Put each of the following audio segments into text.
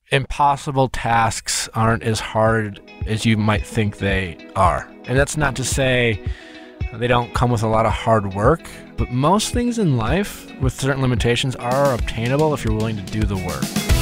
impossible tasks aren't as hard as you might think they are. And that's not to say they don't come with a lot of hard work, but most things in life with certain limitations are obtainable if you're willing to do the work.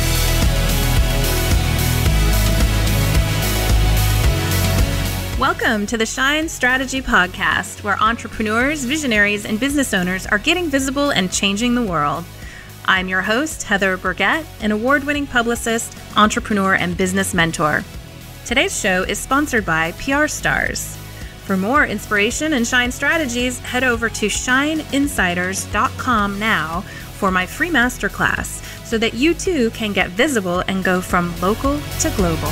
Welcome to the Shine Strategy Podcast, where entrepreneurs, visionaries, and business owners are getting visible and changing the world. I'm your host, Heather Burgett, an award-winning publicist, entrepreneur, and business mentor. Today's show is sponsored by PR Stars. For more inspiration and Shine strategies, head over to shineinsiders.com now for my free masterclass so that you too can get visible and go from local to global.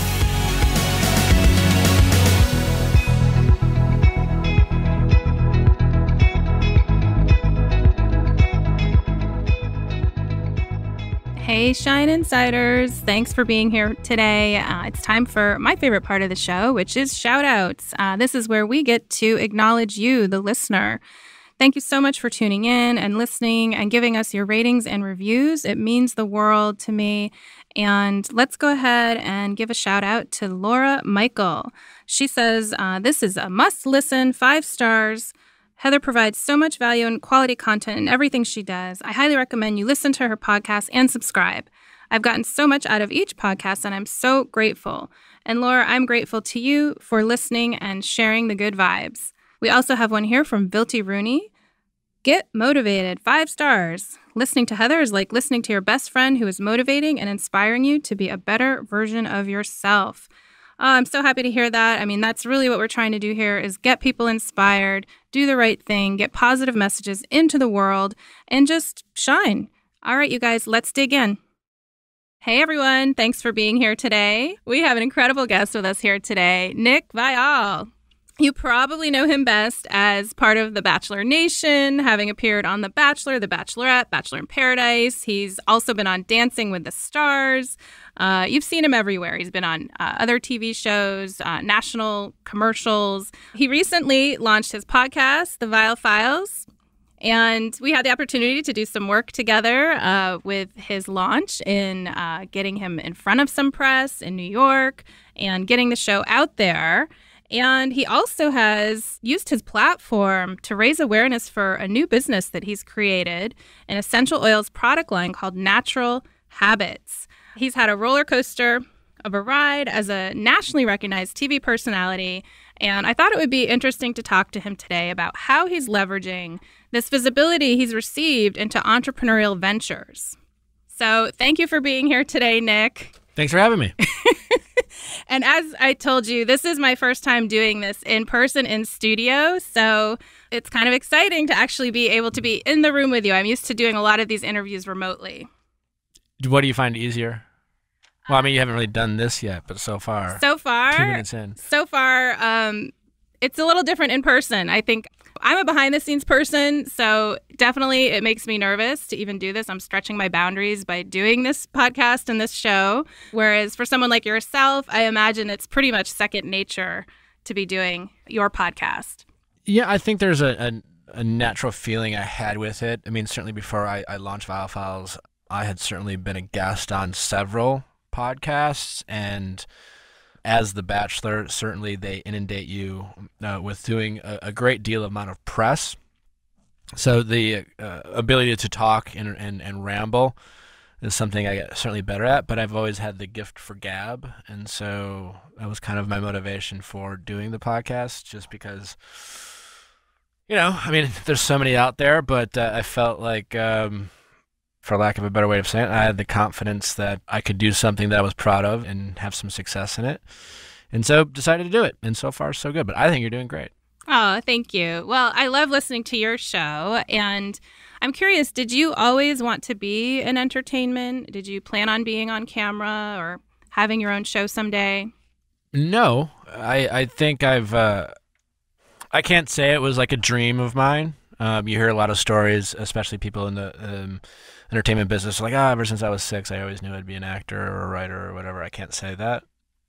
Hey, Shine Insiders. Thanks for being here today. It's time for my favorite part of the show, which is shout-outs. This is where we get to acknowledge you, the listener. Thank you so much for tuning in and listening and giving us your ratings and reviews. It means the world to me. And let's go ahead and give a shout-out to Laura Michael. She says, this is a must-listen, 5 stars. Heather provides so much value and quality content in everything she does. I highly recommend you listen to her podcast and subscribe. I've gotten so much out of each podcast, and I'm so grateful. And Laura, I'm grateful to you for listening and sharing the good vibes. We also have one here from Vilty Rooney. Get motivated, 5 stars. Listening to Heather is like listening to your best friend who is motivating and inspiring you to be a better version of yourself. Oh, I'm so happy to hear that. I mean, that's really what we're trying to do here is get people inspired, do the right thing, get positive messages into the world, and just shine. All right, you guys, let's dig in. Hey, everyone. Thanks for being here today. We have an incredible guest with us here today, Nick Viall. You probably know him best as part of the Bachelor Nation, having appeared on The Bachelor, The Bachelorette, Bachelor in Paradise. He's also been on Dancing with the Stars. You've seen him everywhere. He's been on other TV shows, national commercials. He recently launched his podcast, the Viall Files, and we had the opportunity to do some work together with his launch in getting him in front of some press in New York and getting the show out there. And he also has used his platform to raise awareness for a new business that he's created, an essential oils product line called Natural Habits. He's had a roller coaster of a ride as a nationally recognized TV personality, and I thought it would be interesting to talk to him today about how he's leveraging this visibility he's received into entrepreneurial ventures. So thank you for being here today, Nick. Thanks for having me. And as I told you, this is my first time doing this in person in studio, so it's kind of exciting to actually be able to be in the room with you. I'm used to doing a lot of these interviews remotely. What do you find easier? Well, I mean, you haven't really done this yet, but so far. 2 minutes in. So far, it's a little different in person. I think I'm a behind-the-scenes person, so definitely it makes me nervous to even do this. I'm stretching my boundaries by doing this podcast and this show, whereas for someone like yourself, I imagine it's pretty much second nature to be doing your podcast. Yeah, I think there's a natural feeling I had with it. I mean, certainly before I launched Viall Files, I had certainly been a guest on several podcasts, and as The Bachelor, certainly they inundate you with doing a great deal amount of press. So the ability to talk and ramble is something I get certainly better at, but I've always had the gift for gab, and so that was kind of my motivation for doing the podcast, just because, you know, I mean, there's so many out there, but I felt like, for lack of a better way of saying it, I had the confidence that I could do something that I was proud of and have some success in it. And so decided to do it. And so far, so good. But I think you're doing great. Oh, thank you. Well, I love listening to your show. And I'm curious, did you always want to be in entertainment? Did you plan on being on camera or having your own show someday? No. I think I can't say it was like a dream of mine. You hear a lot of stories, especially people in the entertainment business, like, ever since I was 6, I always knew I'd be an actor or a writer or whatever. I can't say that.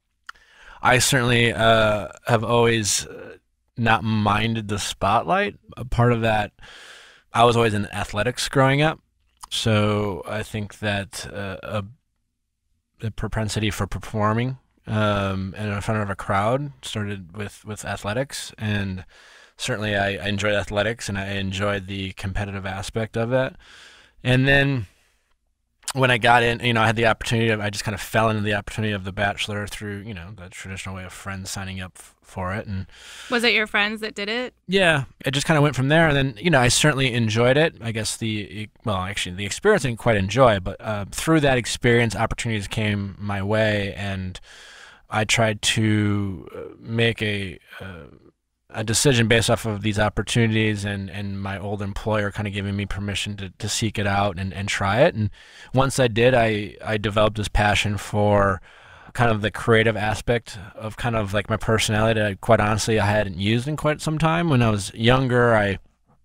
I certainly have always not minded the spotlight. A part of that, I was always in athletics growing up, so I think that the propensity for performing in front of a crowd. Started with athletics, and certainly I enjoyed athletics, and I enjoyed the competitive aspect of it. And then when I got in, I had the opportunity I just kind of fell into the opportunity of The Bachelor through, the traditional way of friends signing up for it. And was it your friends that did it? yeah, it just kind of went from there. And then, I certainly enjoyed it. I guess the experience I didn't quite enjoy, but through that experience, opportunities came my way, and I tried to make a decision based off of these opportunities, and my old employer kind of giving me permission to seek it out and try it. And once I did, I developed this passion for kind of the creative aspect of kind of like my personality that quite honestly I hadn't used in quite some time. When I was younger, I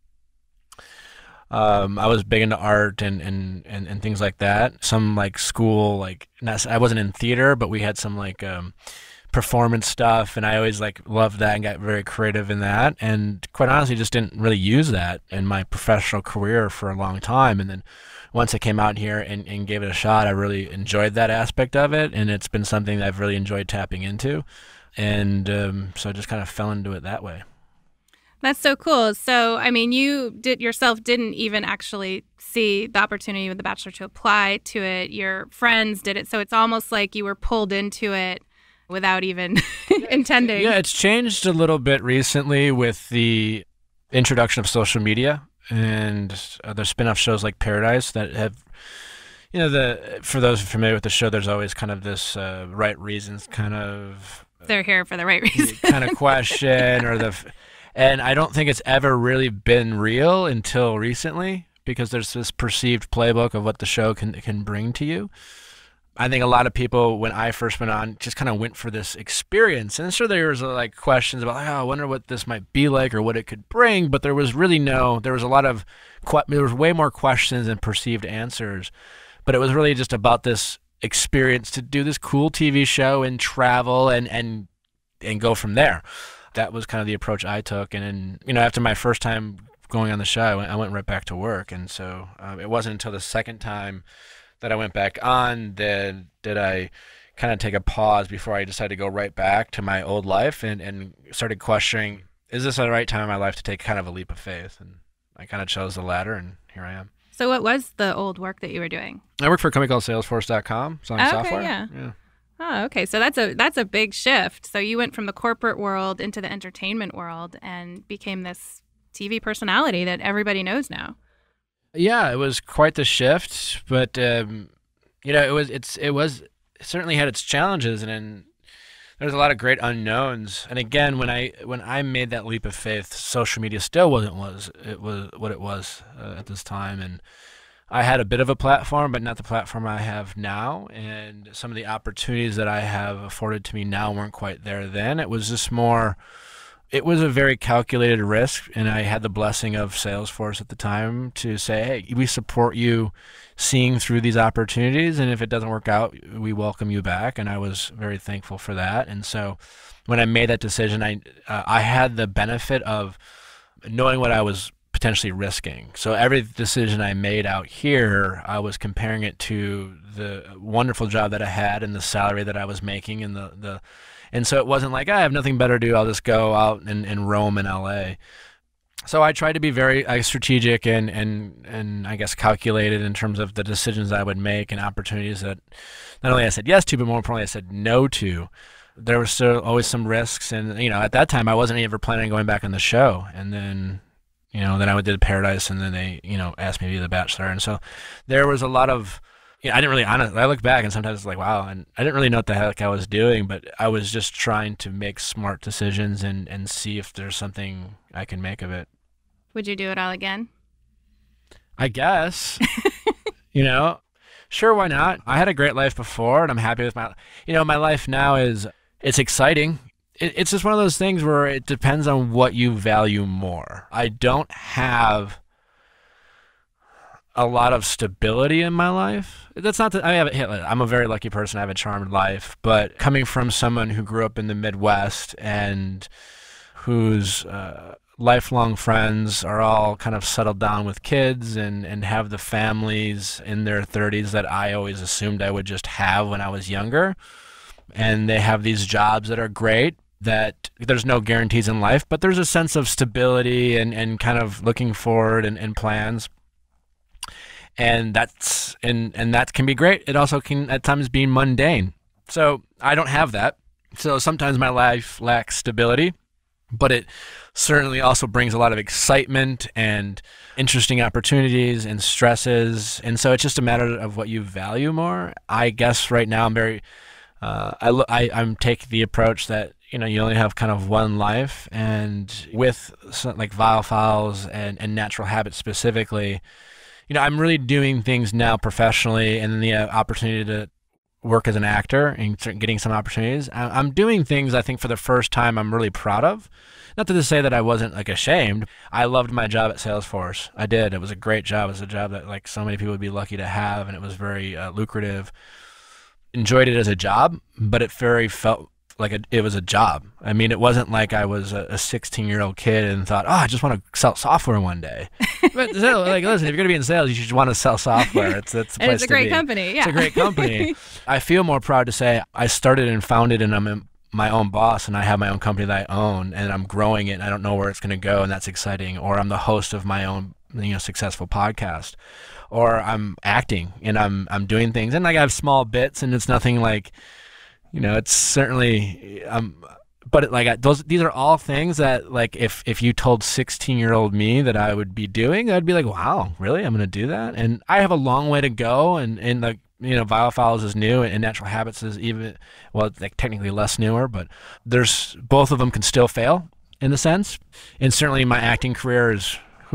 was big into art and things like that. Some like school, I wasn't in theater, but we had some performance stuff, and I always loved that and got very creative in that, and quite honestly just didn't really use that in my professional career for a long time. And then once I came out here and gave it a shot, I really enjoyed that aspect of it, and it's been something that I've really enjoyed tapping into, and so I just kind of fell into it that way. That's so cool. So, I mean, you didn't even actually see the opportunity with The Bachelor to apply to it. Your friends did it, so it's almost like you were pulled into it without even intending. Yeah, it's changed a little bit recently with the introduction of social media and other spin-off shows like Paradise that have, for those familiar with the show, there's always kind of this right reasons kind of... They're here for the right reason. kind of question and I don't think it's ever really been real until recently, because there's this perceived playbook of what the show can bring to you. I think a lot of people, when I first went on, just kind of went for this experience. And sure, there was questions about, I wonder what this might be like or what it could bring. But there was really there was way more questions than perceived answers. But it was really just about this experience to do this cool TV show and travel and go from there. That was kind of the approach I took. And then, after my first time going on the show, I went right back to work. And so it wasn't until the second time that I went back on did I kind of take a pause before I decided to go right back to my old life and started questioning, is this the right time in my life to take kind of a leap of faith? And I kind of chose the latter, and here I am. So what was the old work that you were doing? I work for a company called Salesforce.com, selling software. Yeah. Yeah. Oh, okay. So that's a big shift. So you went from the corporate world into the entertainment world and became this TV personality that everybody knows now. Yeah, it was quite the shift, but it certainly had its challenges, and there's a lot of great unknowns. And again, when I made that leap of faith, social media still wasn't what it was at this time, and I had a bit of a platform, but not the platform I have now, and some of the opportunities that I have afforded to me now weren't quite there then. It was just more. It was a very calculated risk, and I had the blessing of Salesforce at the time to say, hey, we support you seeing through these opportunities, and if it doesn't work out, we welcome you back, and I was very thankful for that. And so when I made that decision, I had the benefit of knowing what I was potentially risking. So every decision I made out here, I was comparing it to the wonderful job that I had and the salary that I was making and and so it wasn't like, I have nothing better to do, I'll just go out and roam in LA. So I tried to be very strategic and I guess calculated in terms of the decisions I would make and opportunities that not only I said yes to, but more importantly I said no to. There was still always some risks, and at that time I wasn't ever planning on going back on the show. And then then I did Paradise, and then they asked me to be The Bachelor, and so there was a lot of I didn't really I look back and sometimes it's like, wow, and I didn't really know what the heck I was doing, but I was just trying to make smart decisions and see if there's something I can make of it. Would you do it all again? I guess. Sure, why not? I had a great life before, and I'm happy with my life now it's exciting. It's just one of those things where it depends on what you value more. I don't have a lot of stability in my life. That's not that I'm a very lucky person. I have a charmed life, but coming from someone who grew up in the Midwest and whose lifelong friends are all kind of settled down with kids and have the families in their 30s that I always assumed I would just have when I was younger. And they have these jobs that are great, that there's no guarantees in life, but there's a sense of stability and kind of looking forward and plans. And that can be great. It also can at times be mundane. So I don't have that. So sometimes my life lacks stability, but it certainly also brings a lot of excitement and interesting opportunities and stresses. And so it's just a matter of what you value more. I guess right now I'm very, I'm taking the approach that, you only have kind of one life, and with like Viall Files and Natural Habits specifically, I'm really doing things now professionally, and the opportunity to work as an actor and getting some opportunities. I'm doing things I think for the first time I'm really proud of. Not to say that I wasn't like ashamed. I loved my job at Salesforce. I did. It was a great job. It was a job that like so many people would be lucky to have, and it was very lucrative. Enjoyed it as a job, but it very felt like it was a job. I mean, it wasn't like I was a 16-year-old kid and thought, I just want to sell software one day. But like, listen, if you're going to be in sales, you should want to sell software. That's the place to be. It's a great company. Yeah. It's a great company. I feel more proud to say I started and founded, and I'm my own boss, and I have my own company that I own, and I'm growing it, and I don't know where it's going to go, and that's exciting. Or I'm the host of my own successful podcast. Or I'm acting, and I'm doing things, and like I have small bits, and it's nothing like, it's certainly, but these are all things that like if you told 16-year-old me that I would be doing, I'd be like, wow, really? I'm going to do that? And I have a long way to go, and like, Viall Files is new, and Natural Habits is even, well, like technically less newer, but both of them can still fail in a sense. And certainly my acting career is,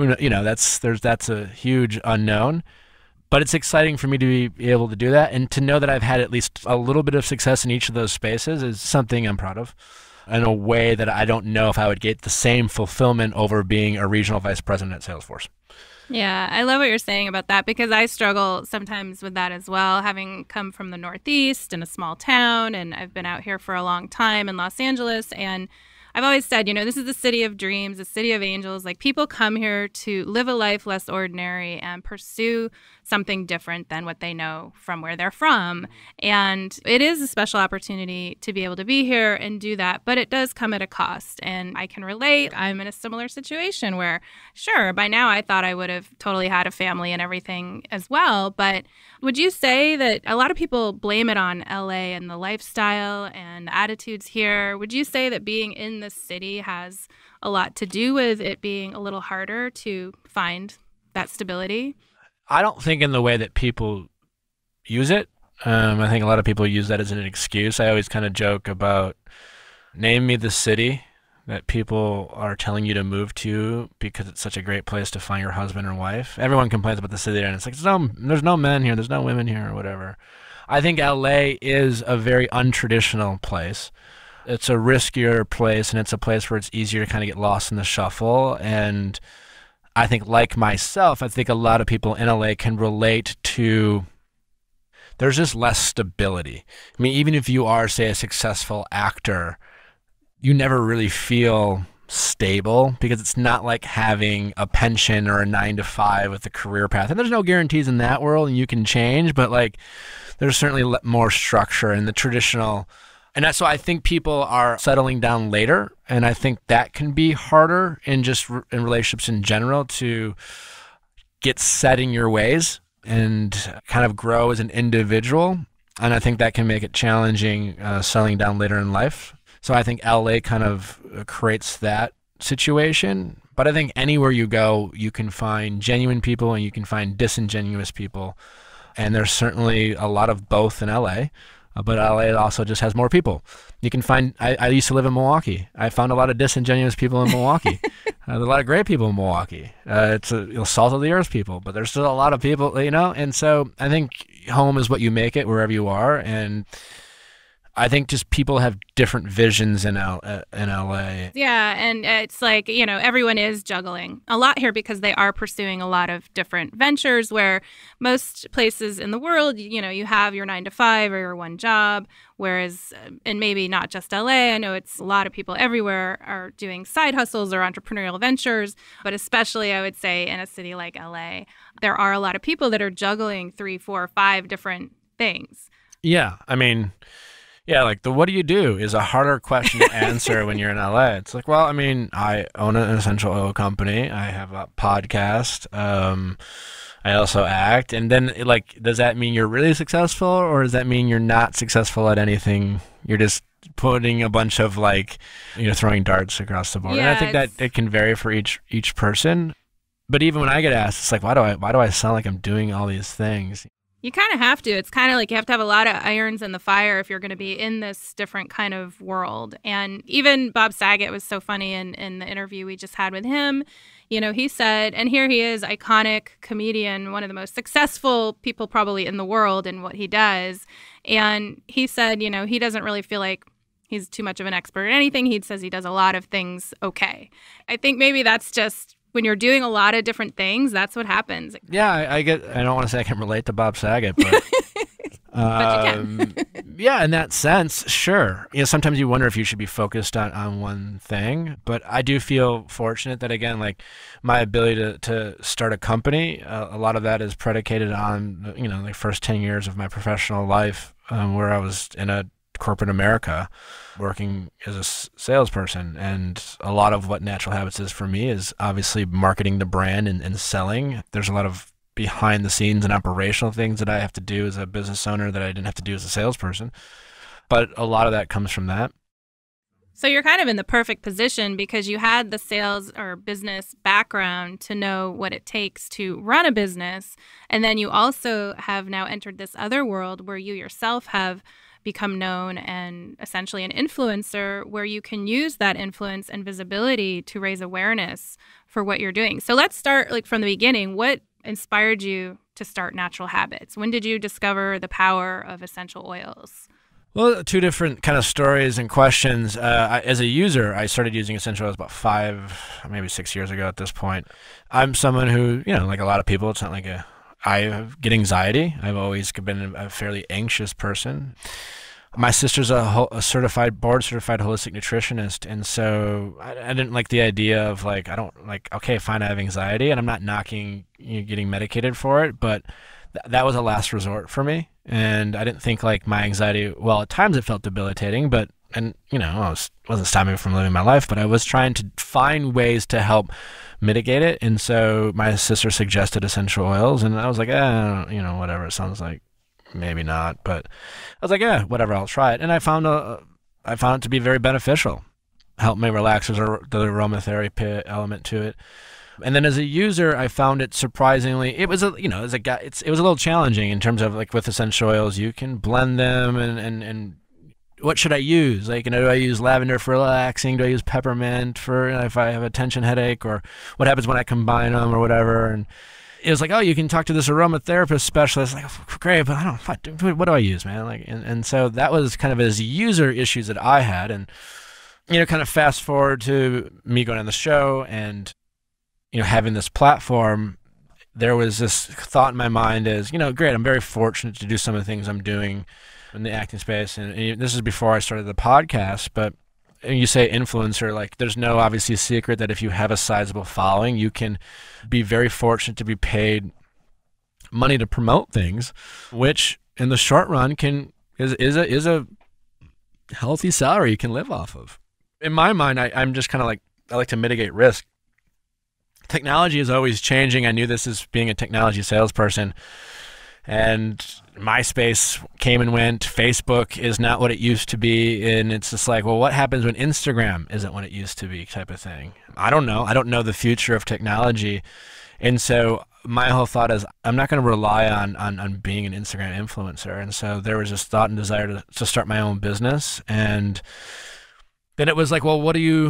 that's a huge unknown. But it's exciting for me to be able to do that, and to know that I've had at least a little bit of success in each of those spaces is something I'm proud of, in a way that I don't know if I would get the same fulfillment over being a regional vice president at Salesforce. Yeah, I love what you're saying about that, because I struggle sometimes with that as well, having come from the Northeast in a small town, and I've been out here for a long time in Los Angeles, and I've always said, this is the city of dreams, the city of angels. Like, people come here to live a life less ordinary and pursue something different than what they know from where they're from. And it is a special opportunity to be able to be here and do that, but it does come at a cost. And I can relate. I'm in a similar situation where, sure, by now I thought I would have totally had a family and everything as well. But would you say that a lot of people blame it on LA and the lifestyle and the attitudes here? Would you say that being in this city has a lot to do with it being a little harder to find that stability? I don't think in the way that people use it. I think a lot of people use that as an excuse. I always kind of joke about, name me the city that people are telling you to move to because it's such a great place to find your husband or wife. Everyone complains about the city there, and it's like, there's no men here, there's no women here, or whatever. I think LA is a very untraditional place. It's a riskier place, and it's a place where it's easier to kind of get lost in the shuffle. And I think, like myself, I think a lot of people in LA can relate to, there's just less stability. I mean, even if you are, say, a successful actor, you never really feel stable, because it's not like having a pension or a 9-to-5 with a career path. And there's no guarantees in that world, and you can change, but like there's certainly more structure in the traditional. And that's why I think people are settling down later. And I think that can be harder in relationships in general, to get set in your ways and kind of grow as an individual. And I think that can make it challenging settling down later in life. So I think LA kind of creates that situation. But I think anywhere you go, you can find genuine people and you can find disingenuous people. And there's certainly a lot of both in LA. But LA also just has more people. You can find, I used to live in Milwaukee. I found a lot of disingenuous people in Milwaukee. There's a lot of great people in Milwaukee. It's salt of the earth people, but there's still a lot of people, And so I think home is what you make it wherever you are. And I think just people have different visions in LA. Yeah, and it's like, everyone is juggling a lot here because they are pursuing a lot of different ventures where most places in the world, you have your 9 to 5 or your one job, whereas, and maybe not just LA, I know it's a lot of people everywhere are doing side hustles or entrepreneurial ventures, but especially I would say in a city like LA, there are a lot of people that are juggling 3, 4, 5 different things. Yeah, I mean... Yeah, like the what do you do is a harder question to answer when you're in LA. It's like, well, I mean, I own an essential oil company. I have a podcast. I also act. And then, does that mean you're really successful, or does that mean you're not successful at anything? You're just putting a bunch of throwing darts across the board. Yeah, and I think that it can vary for each person. But even when I get asked, it's like, why do I sound like I'm doing all these things? You kind of have to. It's kind of like you have to have a lot of irons in the fire if you're going to be in this different kind of world. And even Bob Saget was so funny in the interview we just had with him. He said, and here he is, iconic comedian, one of the most successful people probably in the world in what he does. And he said, he doesn't really feel like he's too much of an expert at anything. He says he does a lot of things okay. I think maybe that's just... when you're doing a lot of different things, that's what happens. Yeah, I don't want to say I can relate to Bob Saget, but, but you can. Yeah, in that sense, sure. Sometimes you wonder if you should be focused on one thing, but I do feel fortunate that, again, my ability to start a company, a lot of that is predicated on, the first 10 years of my professional life where I was in a corporate America working as a salesperson. And a lot of what Natural Habits is for me is obviously marketing the brand and selling. There's a lot of behind the scenes and operational things that I have to do as a business owner that I didn't have to do as a salesperson. But a lot of that comes from that. So you're kind of in the perfect position because you had the sales or business background to know what it takes to run a business. And then you also have now entered this other world where you yourself have become known and essentially an influencer where you can use that influence and visibility to raise awareness for what you're doing. So let's start from the beginning. What inspired you to start Natural Habits? When did you discover the power of essential oils? Well, two different kind of stories and questions. As a user, I started using essential oils about 5, maybe 6 years ago at this point. I'm someone who, like a lot of people, it's not like I get anxiety. I've always been a fairly anxious person. My sister's a board-certified holistic nutritionist, and so I didn't like the idea of okay, fine, I have anxiety, and I'm not knocking getting medicated for it, but that was a last resort for me, and I didn't think my anxiety. Well, at times it felt debilitating, but I wasn't stopping me from living my life, but I was trying to find ways to help mitigate it, and so my sister suggested essential oils, and I was like, whatever, it sounds like. Maybe not, but I was like, yeah, whatever, I'll try it. And I found it to be very beneficial. Helped me relax. There's the aromatherapy element to it. And then as a user, I found it surprisingly, it was a little challenging in terms of with essential oils, you can blend them and what should I use? Do I use lavender for relaxing? Do I use peppermint for if I have a tension headache, or what happens when I combine them or whatever? And it was you can talk to this aromatherapist specialist. Great, but what do I use, man? And so that was kind of as user issues that I had. And, kind of fast forward to me going on the show and, having this platform, there was this thought in my mind is, great, I'm very fortunate to do some of the things I'm doing in the acting space. And this is before I started the podcast, but you say influencer, there's no obviously secret that if you have a sizable following, you can be very fortunate to be paid money to promote things, which in the short run is a healthy salary you can live off of. In my mind, I'm just kind of I like to mitigate risk. Technology is always changing. I knew this as being a technology salesperson. And MySpace came and went. Facebook is not what it used to be. And it's just what happens when Instagram isn't what it used to be type of thing? I don't know. I don't know the future of technology. And so my whole thought is I'm not going to rely on being an Instagram influencer. And so there was this thought and desire to start my own business. And then it was well, what do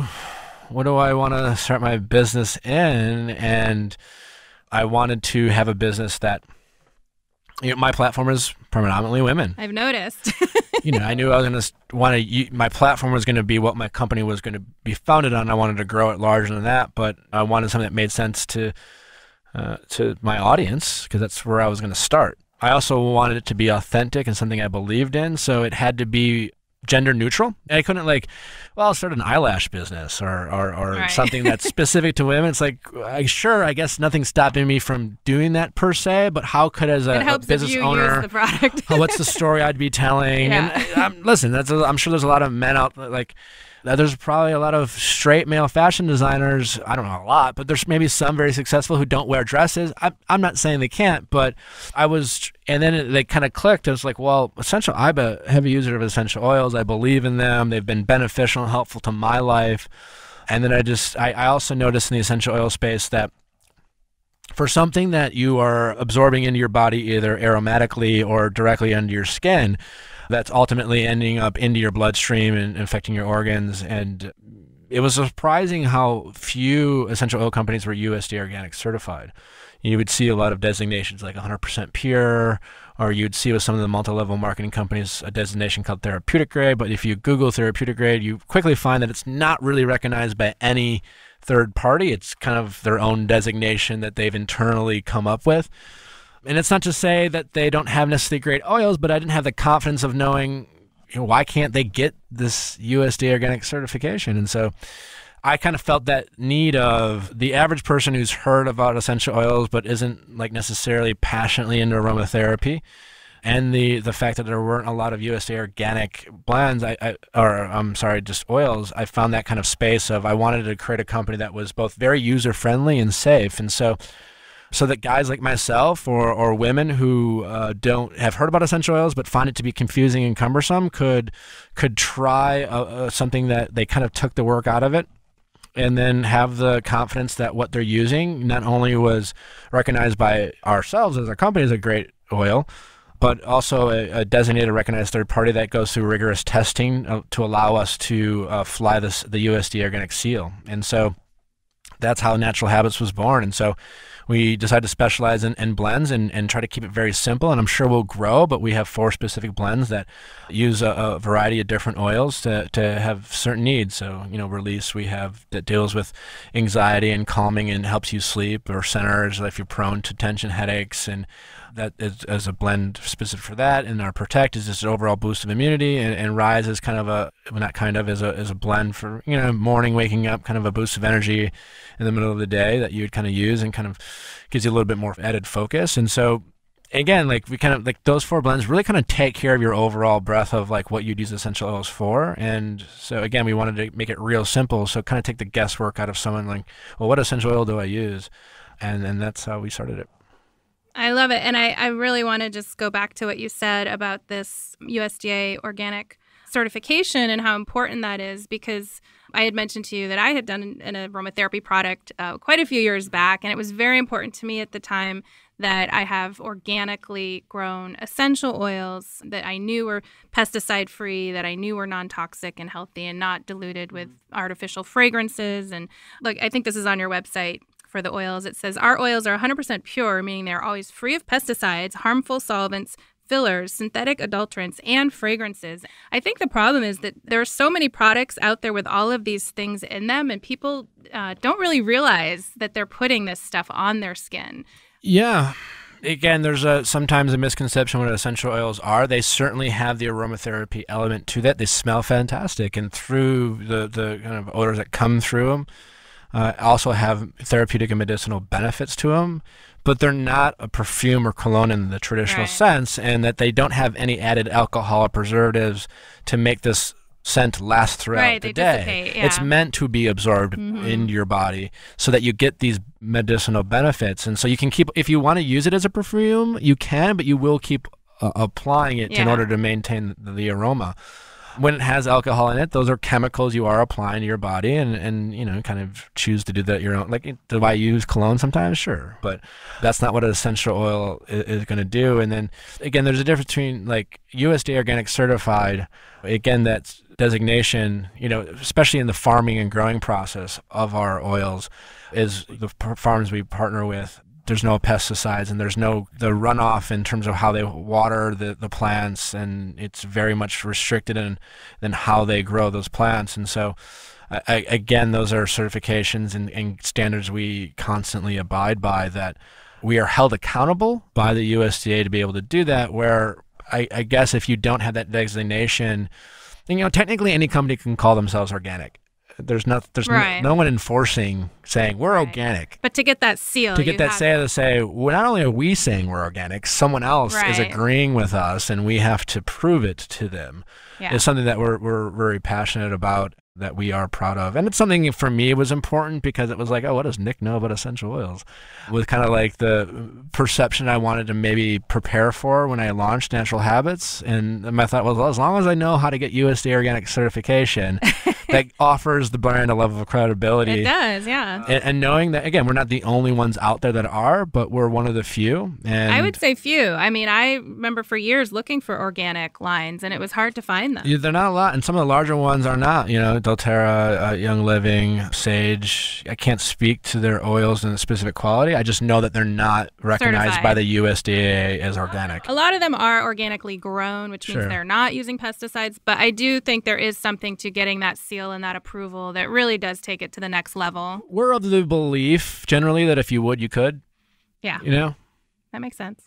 I want to start my business in? And I wanted to have a business that my platform is predominantly women. I've noticed. I knew I was going to want to, my platform was going to be what my company was going to be founded on. I wanted to grow it larger than that, but I wanted something that made sense to my audience, because that's where I was going to start. I also wanted it to be authentic and something I believed in, so it had to be gender neutral. I couldn't I'll start an eyelash business or Right. something that's specific to women. It's like, I guess nothing's stopping me from doing that per se, but how could, as a business owner, use the product. what's the story I'd be telling? Yeah. And listen, I'm sure there's a lot of men out there, there's probably a lot of straight male fashion designers. I don't know a lot, but there's maybe some very successful who don't wear dresses. I'm not saying they can't, but and then they kind of clicked. It was like, well, I'm a heavy user of essential oils. I believe in them. They've been beneficial and helpful to my life. And then I also noticed in the essential oil space that for something that you are absorbing into your body, either aromatically or directly under your skin, that's ultimately ending up into your bloodstream and affecting your organs. And it was surprising how few essential oil companies were USDA Organic Certified. You would see a lot of designations like 100% pure, or you'd see with some of the multi-level marketing companies a designation called therapeutic grade. But if you Google therapeutic grade, you quickly find that it's not really recognized by any third party. It's kind of their own designation that they've internally come up with. And it's not to say that they don't have necessarily great oils, but I didn't have the confidence of knowing, why can't they get this USDA organic certification? And so I kind of felt that need of the average person who's heard about essential oils but isn't necessarily passionately into aromatherapy, and the fact that there weren't a lot of USDA organic blends, just oils. I found that kind of space of, I wanted to create a company that was both very user friendly and safe. And so that guys like myself or women who don't have heard about essential oils but find it to be confusing and cumbersome could try something that they kind of took the work out of it, and then have the confidence that what they're using not only was recognized by ourselves as a company as a great oil, but also a designated, recognized third party that goes through rigorous testing to allow us to fly the USDA Organic seal. And so that's how Natural Habits was born. And so we decided to specialize in blends and try to keep it very simple. And I'm sure we'll grow, but we have 4 specific blends that use a variety of different oils to have certain needs. So, release we have that deals with anxiety and calming and helps you sleep, or centers if you're prone to tension, headaches, and that is as a blend specific for that. And our Protect is just an overall boost of immunity, and Rise is kind of is a blend for morning waking up, kind of a boost of energy in the middle of the day that you would kind of use, and kind of gives you a little bit more added focus. And so again, we kind of those 4 blends really kind of take care of your overall breadth of what you'd use essential oils for. And so again, we wanted to make it real simple, so kind of take the guesswork out of someone well, what essential oil do I use? And that's how we started it. I love it. And I really want to just go back to what you said about this USDA organic certification and how important that is, because I had mentioned to you that I had done an aromatherapy product quite a few years back, and it was very important to me at the time that I have organically grown essential oils that I knew were pesticide-free, that I knew were non-toxic and healthy and not diluted with artificial fragrances. And look, I think this is on your website. For the oils, it says, our oils are 100% pure, meaning they're always free of pesticides, harmful solvents, fillers, synthetic adulterants, and fragrances. I think the problem is that there are so many products out there with all of these things in them, and people don't really realize that they're putting this stuff on their skin. Yeah. Again, there's sometimes a misconception what essential oils are. They certainly have the aromatherapy element to that. They smell fantastic, and through the kind of odors that come through them, also have therapeutic and medicinal benefits to them, but they're not a perfume or cologne in the traditional sense, and that they don't have any added alcohol or preservatives to make this scent last throughout the day. Dissipate, yeah. It's meant to be absorbed into your body so that you get these medicinal benefits. And so you can keep, if you want to use it as a perfume, you can, but you will keep applying it in order to maintain the aroma. When it has alcohol in it, those are chemicals you are applying to your body, and kind of choose to do that your own. Do I use cologne sometimes? Sure. But that's not what an essential oil is going to do. And then, again, there's a difference between USDA Organic Certified, again, that's designation, especially in the farming and growing process of our oils, is the farms we partner with. there's no pesticides and there's no the runoff in terms of how they water the plants, and it's very much restricted in how they grow those plants. And so again, those are certifications and standards we constantly abide by, that we are held accountable by the USDA to be able to do that, where I guess if you don't have that designation, then, technically any company can call themselves organic. There's no one enforcing saying we're organic. But to get that seal, to say, well, not only are we saying we're organic, someone else is agreeing with us, and we have to prove it to them. It's something that we're very passionate about, that we are proud of. And it's something for me was important, because it was like, oh, what does Nick know about essential oils? With kind of like the perception I wanted to maybe prepare for when I launched Natural Habits. And my thought was, well, as long as I know how to get USDA Organic Certification, that offers the brand a level of credibility. It does, yeah. And knowing that, again, we're not the only ones out there that are, but we're one of the few. And I would say few. I mean, I remember for years looking for organic lines, and it was hard to find them. They're not a lot, and some of the larger ones are not, doTERRA, Young Living, Sage. I can't speak to their oils and the specific quality. I just know that they're not recognized certified by the USDA as organic. A lot of them are organically grown, which means they're not using pesticides. But I do think there is something to getting that seal and that approval that really does take it to the next level. We're of the belief, generally, that if you would, you could. Yeah. That makes sense.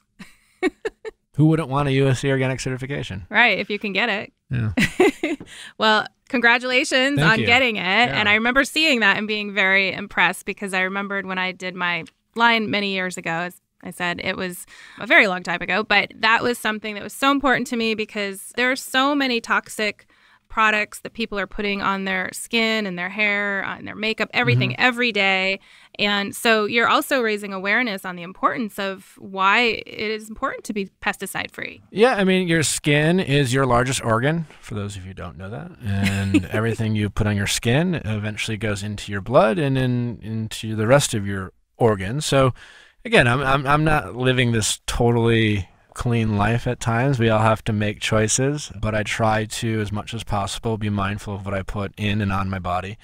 Who wouldn't want a USDA Organic Certification? Right, if you can get it. Yeah. Well, congratulations on getting it. Yeah. And I remember seeing that and being very impressed, because I remembered when I did my line many years ago, as I said, it was a very long time ago, but that was something that was so important to me, because there are so many toxic products that people are putting on their skin and their hair, on their makeup, everything every day. And so you're also raising awareness on the importance of why it is important to be pesticide free. Yeah, I mean, your skin is your largest organ, for those of you who don't know that. And everything you put on your skin eventually goes into your blood and then into the rest of your organs. So again, I'm not living this totally clean life at times. We all have to make choices, but I try to, as much as possible, be mindful of what I put in and on my body.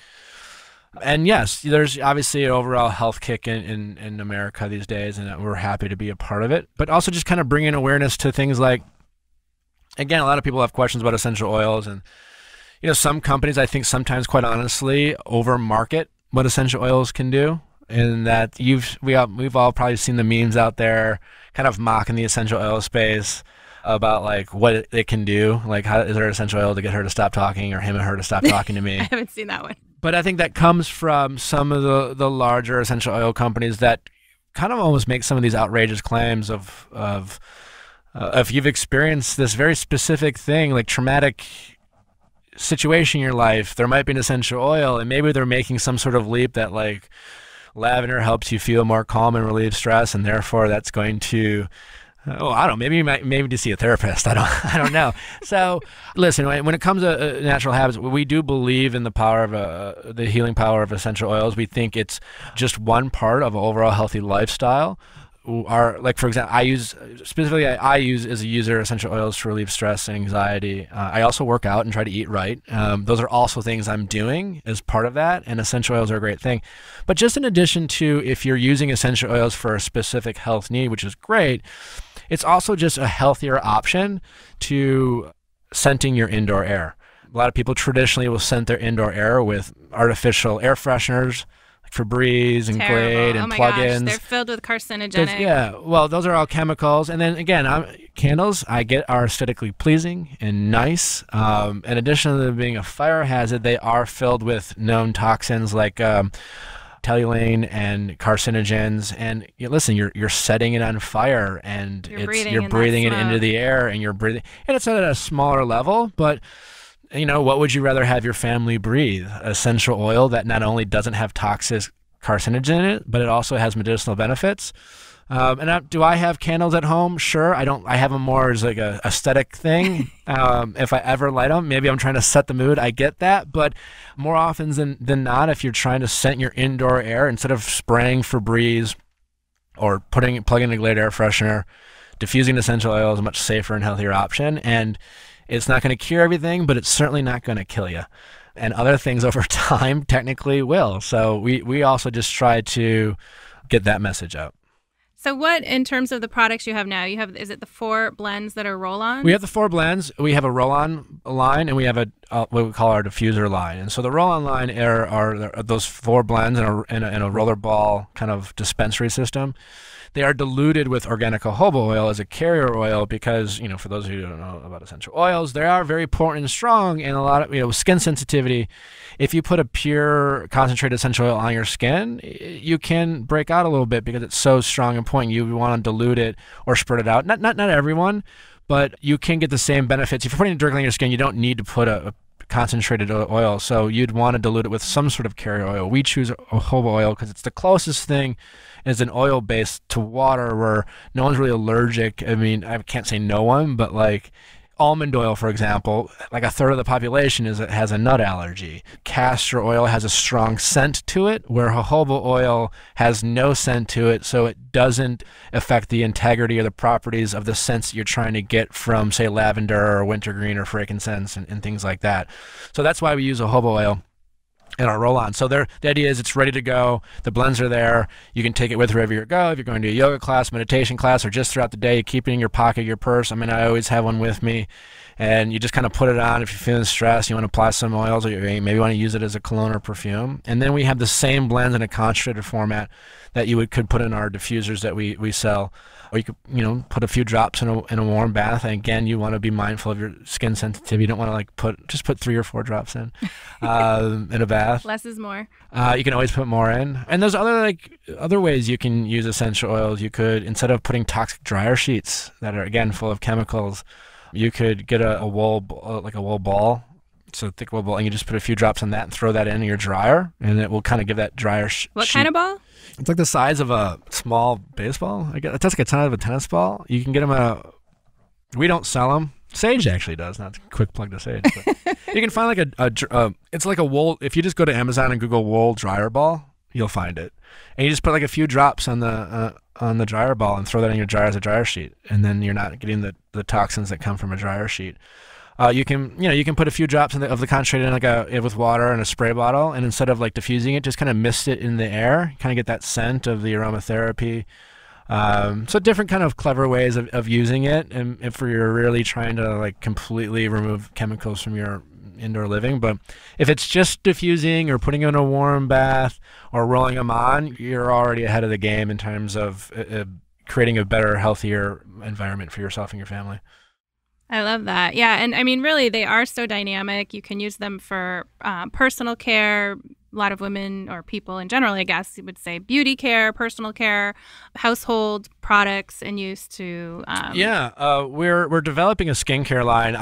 And yes, there's obviously an overall health kick in America these days, and we're happy to be a part of it. But also just kind of bringing awareness to things like, again, a lot of people have questions about essential oils, and some companies, I think sometimes, quite honestly, overmarket what essential oils can do. And that we've all probably seen the memes out there kind of mocking the essential oil space about like what it can do. Like, how is there essential oil to get her to stop talking, or him or her to stop talking to me? I haven't seen that one. But I think that comes from some of the larger essential oil companies that kind of almost make some of these outrageous claims of if you've experienced this very specific thing, like traumatic situation in your life, there might be an essential oil, and maybe they're making some sort of leap that like lavender helps you feel more calm and relieve stress, and therefore that's going to, I don't know, maybe to see a therapist. I don't know. So listen, when it comes to natural habits, we do believe in the power of the healing power of essential oils. We think it's just one part of an overall healthy lifestyle. Like, for example, I use as a user essential oils to relieve stress and anxiety. I also work out and try to eat right. Those are also things I'm doing as part of that, and essential oils are a great thing. But just in addition to, if you're using essential oils for a specific health need, which is great, it's also just a healthier option to scenting your indoor air. A lot of people traditionally will scent their indoor air with artificial air fresheners, Febreze and Glade and plugins. They're filled with carcinogenic. Yeah, well, those are all chemicals. And then again, candles I get are aesthetically pleasing and nice. In addition to being a fire hazard, they are filled with known toxins like toluene and carcinogens. And listen, you're setting it on fire, and you're breathing it into the air, and and it's at a smaller level, but what would you rather have your family breathe? Essential oil that not only doesn't have toxic carcinogen in it, but it also has medicinal benefits. Do I have candles at home? Sure. I don't. I have them more as like a aesthetic thing. If I ever light them, maybe I'm trying to set the mood. I get that, but more often than not, if you're trying to scent your indoor air, instead of spraying Febreze or plugging in a Glade air freshener, diffusing essential oil is a much safer and healthier option. And it's not going to cure everything, but it's certainly not going to kill you. And other things over time technically will. So we also just try to get that message out. So what, in terms of the products you have now, is it the 4 blends that are roll-ons? We have the 4 blends. We have a roll-on line, and we have what we call our diffuser line. And so the roll-on line are those 4 blends in a roller ball kind of dispensary system. They are diluted with organic jojoba oil as a carrier oil because, for those who don't know about essential oils, they are very potent and strong, and a lot of, skin sensitivity. If you put a pure concentrated essential oil on your skin, you can break out a little bit because it's so strong and potent. You want to dilute it or spread it out. Not everyone, but you can get the same benefits. If you're putting it directly on your skin, you don't need to put a concentrated oil, so you'd want to dilute it with some sort of carrier oil. We choose jojoba oil because it's the closest thing as an oil base to water where no one's really allergic. I mean, I can't say no one, but like almond oil, for example, like a third of the population has a nut allergy. Castor oil has a strong scent to it, where jojoba oil has no scent to it, so it doesn't affect the integrity or the properties of the scents that you're trying to get from, say, lavender or wintergreen or frankincense and things like that. So that's why we use jojoba oil in our roll-on. So the idea is it's ready to go. The blends are there. You can take it with wherever you go. If you're going to a yoga class, meditation class, or just throughout the day, you keep it in your pocket, your purse. I mean, I always have one with me. And you just kind of put it on if you're feeling stressed, you want to apply some oils, or you maybe want to use it as a cologne or perfume. And then we have the same blends in a concentrated format that you could put in our diffusers that we sell. Or you could, put a few drops in a warm bath. And again, you want to be mindful of your skin sensitivity. You don't want to just put 3 or 4 drops in a bath. Less is more. You can always put more in. And there's other ways you can use essential oils. You could, instead of putting toxic dryer sheets that are again full of chemicals, you could get a wool ball. So thick wool ball, and you just put a few drops on that and throw that in your dryer, and it will kind of give that dryer What kind of ball? It's like the size of a small baseball. I guess it's like a ton of a tennis ball. You can get them we don't sell them. Sage actually does. Not a quick plug to Sage. But you can find it's like a wool. If you just go to Amazon and Google wool dryer ball, you'll find it. And you just put like a few drops on the dryer ball and throw that in your dryer as a dryer sheet, and then you're not getting the toxins that come from a dryer sheet. You can put a few drops of the concentrated with water in a spray bottle, and instead of diffusing it, just kind of mist it in the air, kind of get that scent of the aromatherapy. So different kind of clever ways of using it, and if you're really trying to completely remove chemicals from your indoor living. But if it's just diffusing or putting in a warm bath or rolling them on, you're already ahead of the game in terms of creating a better, healthier environment for yourself and your family. I love that. Yeah. And I mean, really, they are so dynamic. You can use them for personal care. A lot of women or people in general, I guess you would say, beauty care, personal care, household products, and use to. We're developing a skincare line.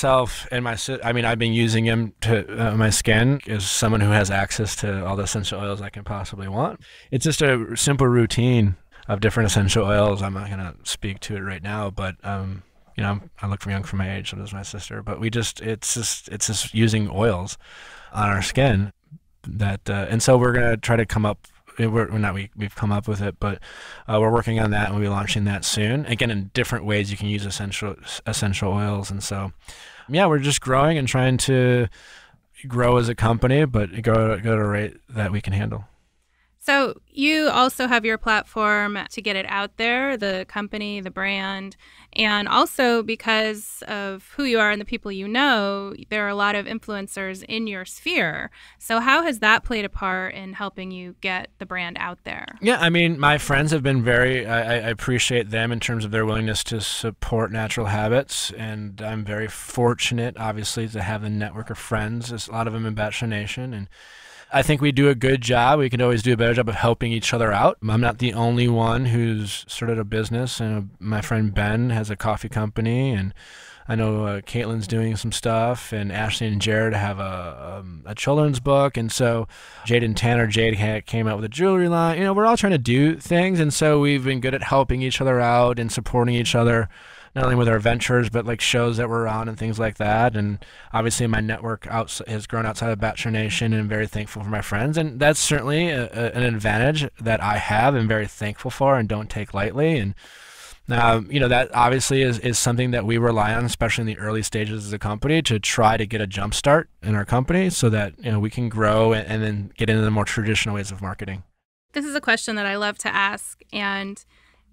I've been using them to my skin as someone who has access to all the essential oils I can possibly want. It's just a simple routine of different essential oils. I'm not going to speak to it right now, but I look young for my age, so does my sister. But it's just using oils on our skin and so we're gonna try to come up. We've come up with it, but we're working on that, and we'll be launching that soon. Again, in different ways you can use essential oils, and so we're just growing and trying to grow as a company, but go at a rate that we can handle. So you also have your platform to get it out there, the company, the brand, and also because of who you are and the people you know, there are a lot of influencers in your sphere. So how has that played a part in helping you get the brand out there? Yeah, I mean, my friends have been I appreciate them in terms of their willingness to support natural habits, and I'm very fortunate, obviously, to have a network of friends. There's a lot of them in Bachelor Nation, and I think we do a good job. We can always do a better job of helping each other out. I'm not the only one who's started a business, and my friend Ben has a coffee company, and I know Caitlin's doing some stuff, and Ashley and Jared have a children's book, and so Jade and Tanner, Jade came out with a jewelry line. We're all trying to do things, and so we've been good at helping each other out and supporting each other, not only with our ventures, but shows that we're on and things like that. And obviously my network has grown outside of Bachelor Nation, and I'm very thankful for my friends. And that's certainly an advantage that I have and very thankful for and don't take lightly. And that obviously is something that we rely on, especially in the early stages as a company, to try to get a jump start in our company so that we can grow and then get into the more traditional ways of marketing. This is a question that I love to ask, and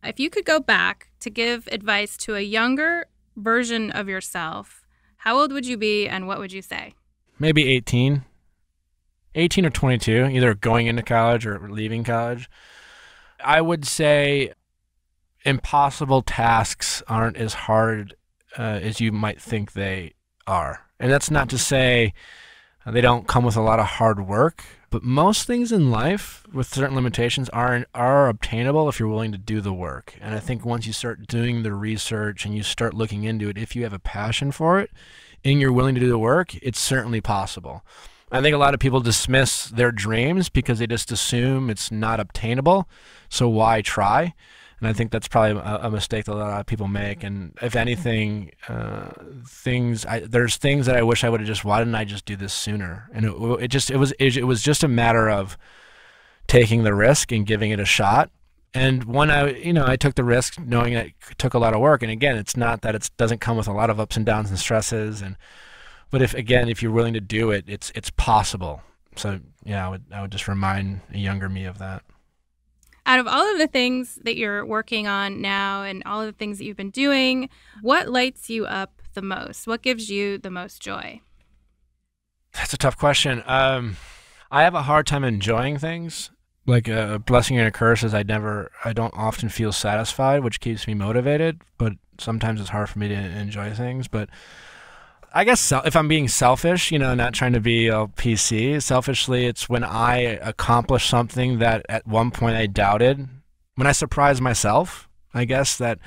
If you could go back to give advice to a younger version of yourself, how old would you be and what would you say? Maybe 18 or 22, either going into college or leaving college. I would say impossible tasks aren't as hard as you might think they are. And that's not to say they don't come with a lot of hard work, but most things in life with certain limitations are obtainable if you're willing to do the work. And I think once you start doing the research and you start looking into it, if you have a passion for it and you're willing to do the work, it's certainly possible. I think a lot of people dismiss their dreams because they just assume it's not obtainable, so why try? And I think that's probably a mistake that a lot of people make. And if anything, there's things that I wish I would have just, why didn't I just do this sooner? And it was just a matter of taking the risk and giving it a shot. And when I took the risk knowing that it took a lot of work. And again, it's not that it doesn't come with a lot of ups and downs and stresses. But if you're willing to do it, it's possible. So yeah, I would just remind a younger me of that. Out of all of the things that you're working on now and all of the things that you've been doing, what lights you up the most? What gives you the most joy? That's a tough question. I have a hard time enjoying things. Like a blessing and a curse is I don't often feel satisfied, which keeps me motivated, but sometimes it's hard for me to enjoy things. But I guess if I'm being selfish, not trying to be a PC, selfishly, it's when I accomplish something that at one point I doubted. When I surprise myself, I guess that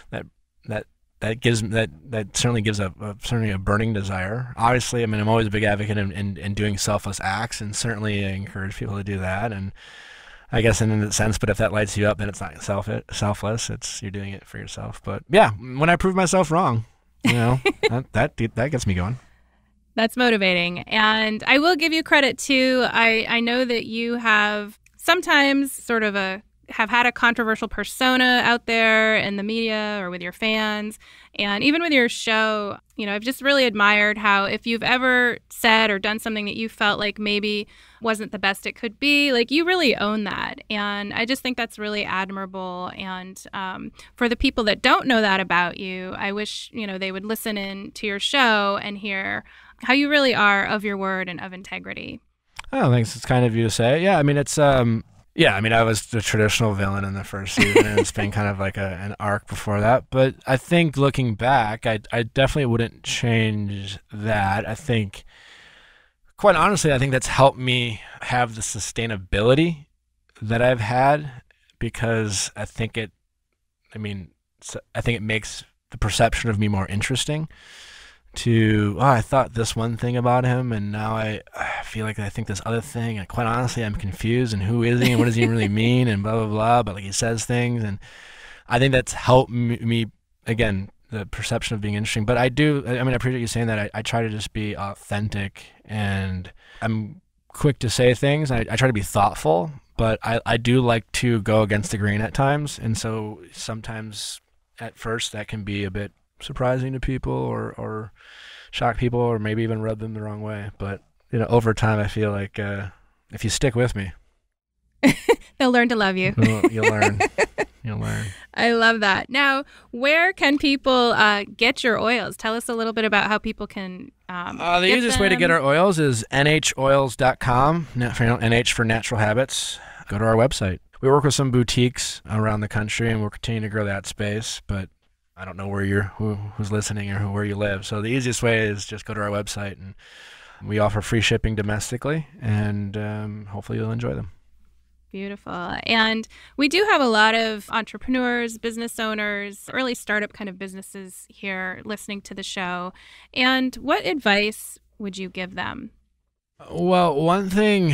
certainly gives certainly a burning desire. Obviously, I'm always a big advocate in doing selfless acts, and certainly I encourage people to do that. And I guess in a sense, but if that lights you up, then it's not selfless. You're doing it for yourself. But yeah, when I prove myself wrong. That gets me going. That's motivating. And I will give you credit too. I know that you have sometimes have had a controversial persona out there in the media or with your fans. And even with your show, I've just really admired how if you've ever said or done something that you felt like maybe wasn't the best it could be, like you really own that. And I just think that's really admirable. And for the people that don't know that about you, I wish, they would listen in to your show and hear how you really are of your word and of integrity. Oh, thanks. It's kind of you to say. Yeah, it's I was the traditional villain in the first season, and it's been kind of like an arc before that. But I think looking back, I definitely wouldn't change that. I think, quite honestly, I think that's helped me have the sustainability that I've had because I think it makes the perception of me more interesting. I thought this one thing about him, and now I feel like I think this other thing. And quite honestly, I'm confused. And who is he? And what does he really mean? And blah blah blah. But he says things, and I think that's helped me again the perception of being interesting. But I appreciate you saying that. I try to just be authentic, and I'm quick to say things. I try to be thoughtful, but I do like to go against the grain at times, and so sometimes at first that can be a bit surprising to people or shock people or maybe even rub them the wrong way. But, over time, I feel like if you stick with me, they'll learn to love you. You'll learn. You'll learn. I love that. Now, where can people get your oils? Tell us a little bit about how people can the easiest way to get our oils is nhoils.com, NH for Natural Habits. Go to our website. We work with some boutiques around the country, and we'll continue to grow that space, but I don't know who's listening or where you live. So the easiest way is just go to our website, and we offer free shipping domestically, and hopefully you'll enjoy them. Beautiful. And we do have a lot of entrepreneurs, business owners, early startup kind of businesses here listening to the show. And what advice would you give them? Well, one thing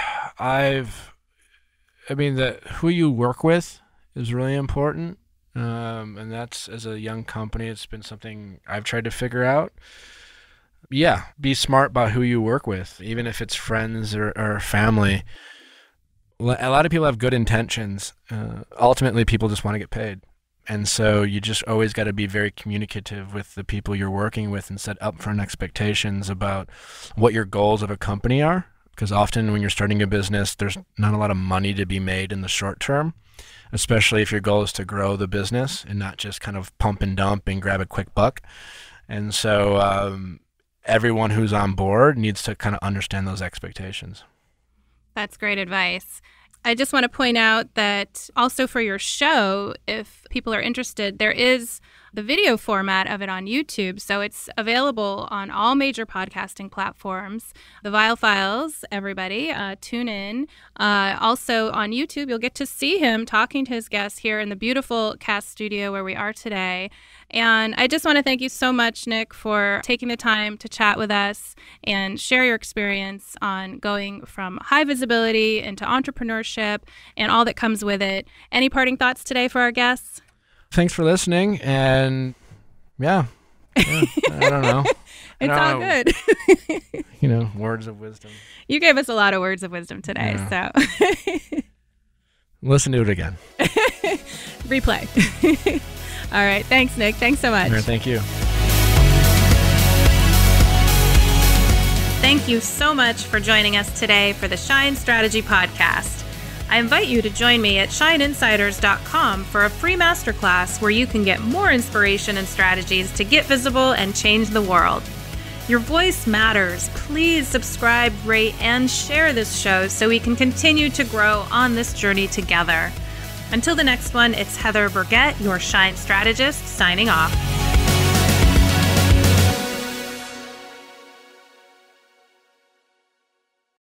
who you work with is really important. And that's, as a young company, it's been something I've tried to figure out. Yeah, be smart about who you work with, even if it's friends or family. A lot of people have good intentions. Ultimately, people just want to get paid. And so you just always got to be very communicative with the people you're working with and set upfront expectations about what your goals of a company are. Because often when you're starting a business, there's not a lot of money to be made in the short term. especially if your goal is to grow the business and not just kind of pump and dump and grab a quick buck. And so everyone who's on board needs to kind of understand those expectations. That's great advice. I just want to point out that also for your show, if people are interested, there is the video format of it on YouTube. So it's available on all major podcasting platforms. The Viall Files, everybody, tune in. Also on YouTube, you'll get to see him talking to his guests here in the beautiful cast studio where we are today. And I just want to thank you so much, Nick, for taking the time to chat with us and share your experience on going from high visibility into entrepreneurship and all that comes with it. Any parting thoughts today for our guests? Thanks for listening. And yeah I don't know. It's all good. Words of wisdom. You gave us a lot of words of wisdom today. Yeah. So listen to it again. Replay. All right. Thanks, Nick. Thanks so much. All right, thank you. Thank you so much for joining us today for the Shine Strategy Podcast. I invite you to join me at shineinsiders.com for a free masterclass where you can get more inspiration and strategies to get visible and change the world. Your voice matters. Please subscribe, rate, and share this show so we can continue to grow on this journey together. Until the next one, it's Heather Burgett, your Shine strategist, signing off.